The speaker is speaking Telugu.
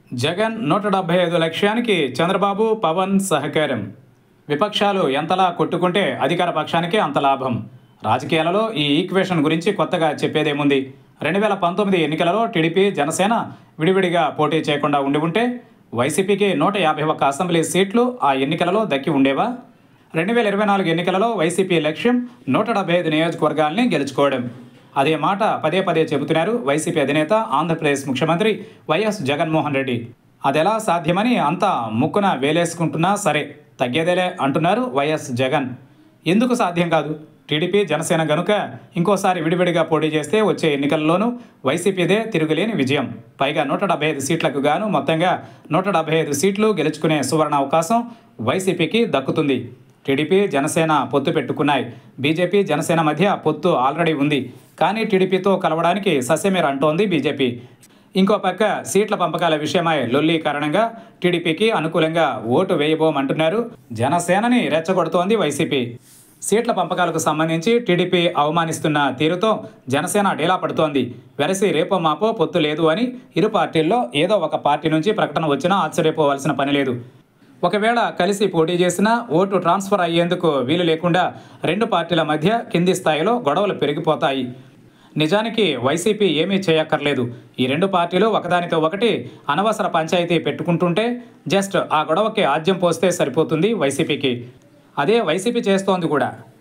జగన్ 175 లక్ష్యానికి చంద్రబాబు పవన్ సహకారం. విపక్షాలు ఎంతలా కొట్టుకుంటే అధికార పక్షానికి అంత లాభం. రాజకీయాలలో ఈ ఈక్వేషన్ గురించి కొత్తగా చెప్పేదేముంది? 2019 ఎన్నికలలో టీడీపీ జనసేన విడివిడిగా పోటీ చేయకుండా ఉండి ఉంటే వైసీపీకి 151 అసెంబ్లీ సీట్లు ఆ ఎన్నికలలో దక్కి ఉండేవా? 2024 ఎన్నికలలో వైసీపీ లక్ష్యం 175 నియోజకవర్గాల్ని గెలుచుకోవడం. అదే మాట పదే పదే చెబుతున్నారు వైసీపీ అధినేత, ఆంధ్రప్రదేశ్ ముఖ్యమంత్రి వైఎస్ జగన్మోహన్ రెడ్డి. అదెలా సాధ్యమని అంతా ముక్కున వేలేసుకుంటున్నా సరే తగ్గేదేలే అంటున్నారు వైఎస్ జగన్. ఎందుకు సాధ్యం కాదు? టీడీపీ జనసేన గనుక ఇంకోసారి విడివిడిగా పోటీ చేస్తే వచ్చే ఎన్నికల్లోనూ వైసీపీదే తిరుగులేని విజయం. పైగా 175 సీట్లకు గాను మొత్తంగా 175 సీట్లు గెలుచుకునే సువర్ణ అవకాశం వైసీపీకి దక్కుతుంది. టీడీపీ జనసేన పొత్తు పెట్టుకున్నాయి. బీజేపీ జనసేన మధ్య పొత్తు ఆల్రెడీ ఉంది. కానీ టీడీపీతో కలవడానికి ససేమిర అంటోంది బీజేపీ. ఇంకో పక్క సీట్ల పంపకాల విషయమై లొల్లి కారణంగా టీడీపీకి అనుకూలంగా ఓటు వేయబోమంటున్నారు. జనసేనని రెచ్చగొడుతోంది వైసీపీ. సీట్ల పంపకాలకు సంబంధించి టీడీపీ అవమానిస్తున్న తీరుతో జనసేన డీలా పడుతోంది. వెరసి రేపో మాపో పొత్తు లేదు అని ఇరు పార్టీల్లో ఏదో ఒక పార్టీ నుంచి ప్రకటన వచ్చినా ఆశ్చర్యపోవాల్సిన పని లేదు. ఒకవేళ కలిసి పోటీ చేసినా ఓటు ట్రాన్స్ఫర్ అయ్యేందుకు వీలు లేకుండా రెండు పార్టీల మధ్య కింది స్థాయిలో గొడవలు పెరిగిపోతాయి. నిజానికి వైసీపీ ఏమీ చేయక్కర్లేదు. ఈ రెండు పార్టీలు ఒకదానితో ఒకటి అనవసర పంచాయతీ పెట్టుకుంటుంటే జస్ట్ ఆ గొడవకి ఆజ్యం పోస్తే సరిపోతుంది వైసీపీకి. అదే వైసీపీ చేస్తోంది కూడా.